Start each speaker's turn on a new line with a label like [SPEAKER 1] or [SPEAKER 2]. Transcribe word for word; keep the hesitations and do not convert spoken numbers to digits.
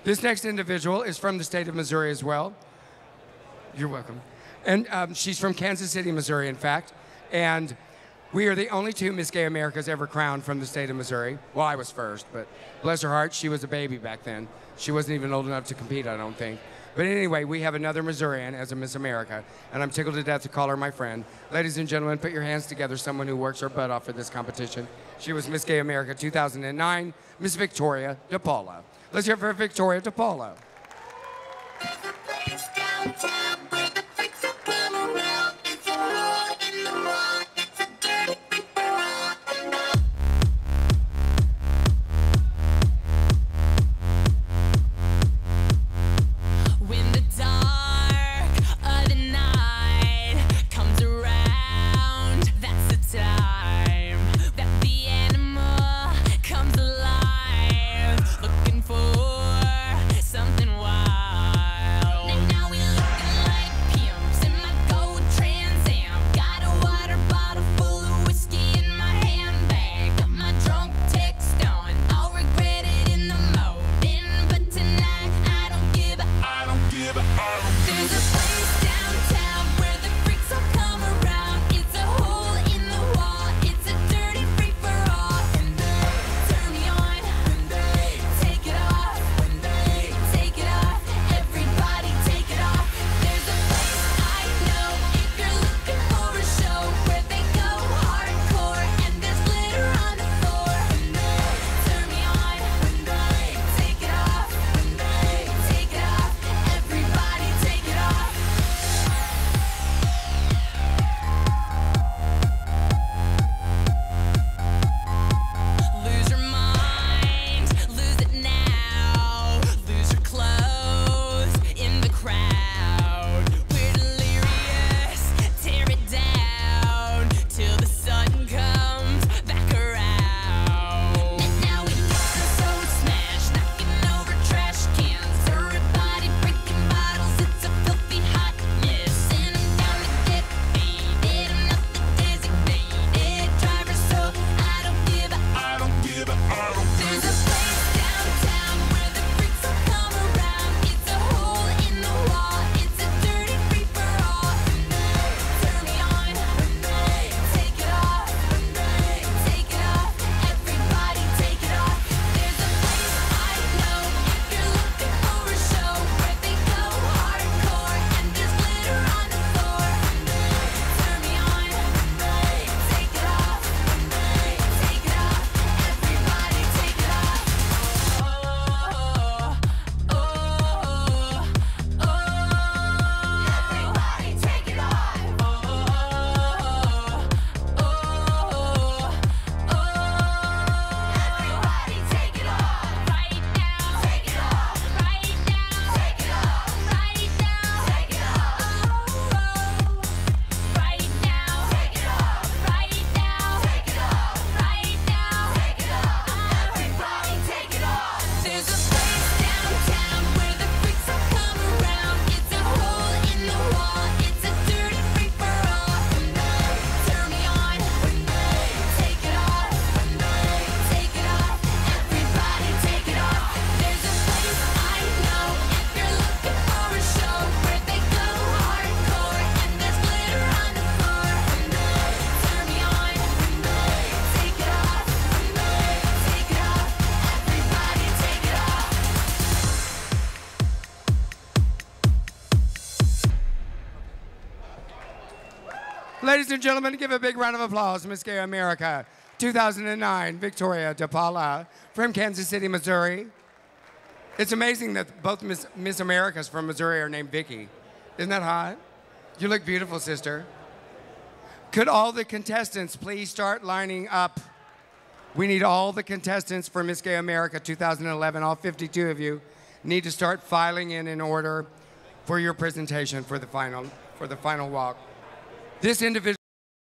[SPEAKER 1] This next individual is from the state of Missouri as well. You're welcome. And um, she's from Kansas City, Missouri, in fact. And we are the only two Miss Gay Americas ever crowned from the state of Missouri. Well, I was first, but bless her heart, she was a baby back then. She wasn't even old enough to compete, I don't think. But anyway, we have another Missourian as a Miss America, and I'm tickled to death to call her my friend. Ladies and gentlemen, put your hands together, someone who works her butt off for this competition. She was Miss Gay America two thousand nine, Miss Victoria DePaula. Let's hear it for Victoria DePaula. Ladies and gentlemen, give a big round of applause, Miss Gay America two thousand nine, Victoria DePaula from Kansas City, Missouri. It's amazing that both Miss, Miss Americas from Missouri are named Vicki. Isn't that hot? You look beautiful, sister. Could all the contestants please start lining up? We need all the contestants for Miss Gay America two thousand eleven, all fifty-two of you, need to start filing in in order for your presentation for the final, for the final walk. This individual